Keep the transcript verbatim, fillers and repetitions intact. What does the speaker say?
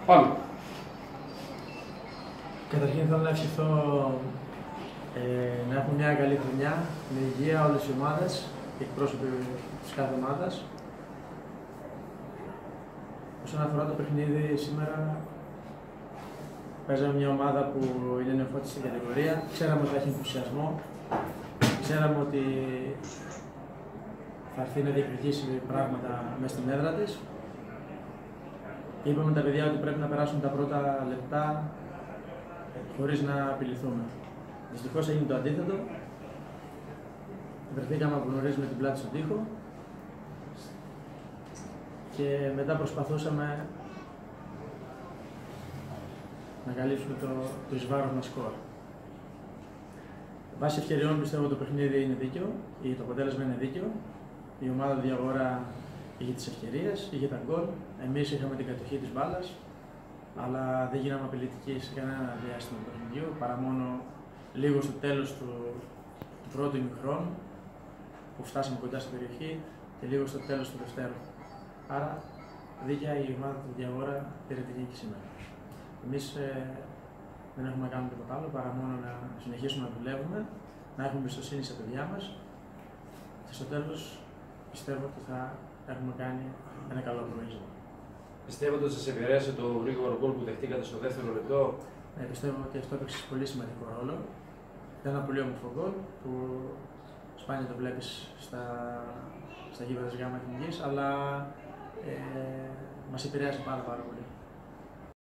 Πάμε. Καταρχήν θέλω να ευχηθώ ε, να έχουμε μια καλή χρονιά, με υγεία όλες οι ομάδες, οι εκπρόσωποι της κάθε ομάδας. Όσον αφορά το παιχνίδι, σήμερα παίζαμε μια ομάδα που είναι νεοφώτιστη στην κατηγορία. Ξέραμε ότι θα έχει ενθουσιασμό, ξέραμε ότι θα έρθει να διεκδικήσει πράγματα μέσα στην έδρα της. Είπαμε τα παιδιά ότι πρέπει να περάσουν τα πρώτα λεπτά χωρίς να απειληθούμε. Δυστυχώς έγινε το αντίθετο. Βρεθήκαμε από νωρίς με την πλάτη στον τοίχο και μετά προσπαθούσαμε να καλύψουμε το, το εις βάρος μας σκορ. Βάσει ευκαιριών πιστεύω ότι το παιχνίδι είναι δίκαιο, το αποτέλεσμα είναι δίκαιο. Η ομάδα του Διαγόρα είχε τις ευκαιρίες, είχε τα γκολ. Εμείς είχαμε την κατοχή της μπάλας, αλλά δεν γίναμε απειλητικοί σε κανένα διάστημα του παιχνιδιού, παρά μόνο λίγο στο τέλος του, του πρώτου ημιχρόνου, που φτάσαμε κοντά στην περιοχή, και λίγο στο τέλος του δευτέρου. Άρα, δίκαια η ομάδα του Διαγόρα πήρε την νίκη σήμερα. Εμείς ε, δεν έχουμε κάνει τίποτα άλλο παρά μόνο να συνεχίσουμε να δουλεύουμε, να έχουμε εμπιστοσύνη στα παιδιά μας και στο τέλος πιστεύω ότι θα έχουμε κάνει ένα καλό προγραμματισμό. Πιστεύετε ότι σας επηρέασε το γρήγορο γκολ που δεχτήκατε στο δεύτερο λεπτό? Ε, πιστεύω ότι αυτό έπαιξε πολύ σημαντικό ρόλο. Ήταν ένα πολύ όμορφο γκολ που σπάνια το βλέπεις στα, στα γήπεδα της ΓΑΜΑ Εθνικής, αλλά ε, μας επηρέασε πάρα, πάρα πολύ.